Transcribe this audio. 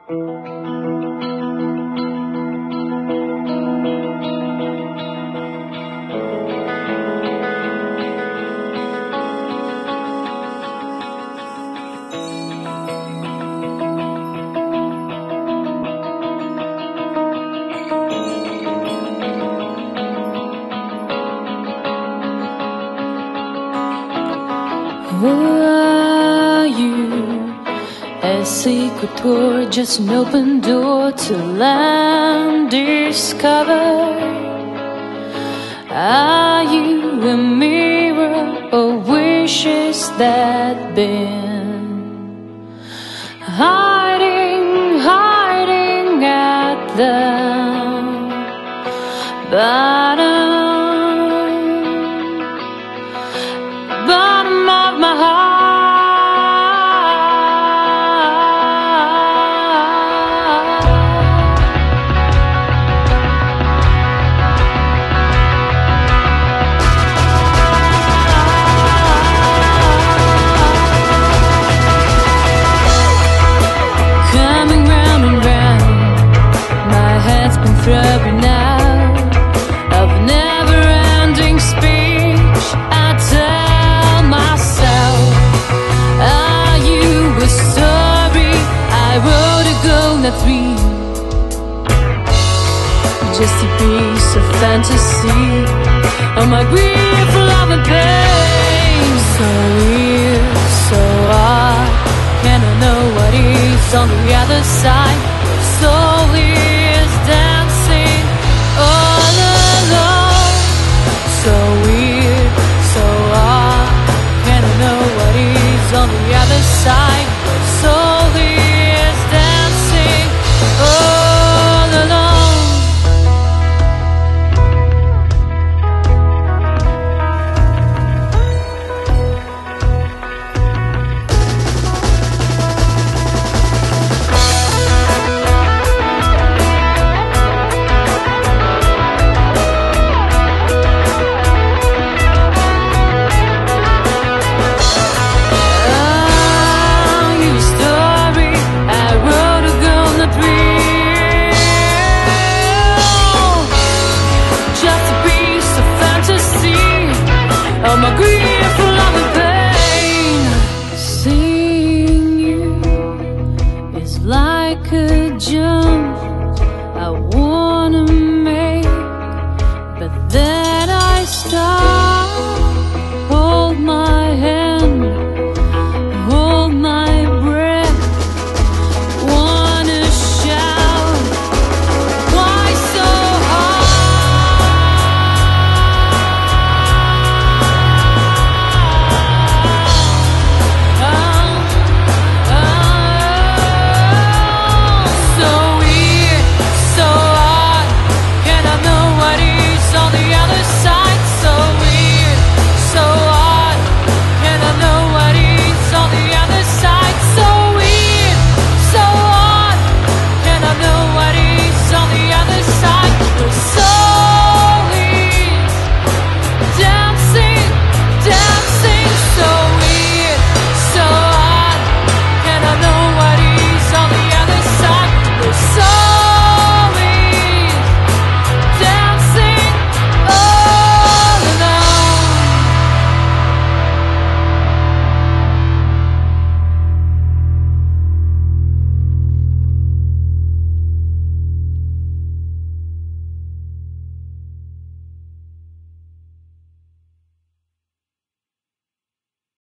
Who are you? A secret door, just an open door to land discovered. Are you a mirror of wishes that been hiding, hiding at the bottom of my heart? Coming round and round, my head's been throbbing out of a never-ending speech. I tell myself, are you a story I wrote a goal, not three? Just a piece of fantasy of my grief, love and pain. So real, so hard, can I know what is on the other side?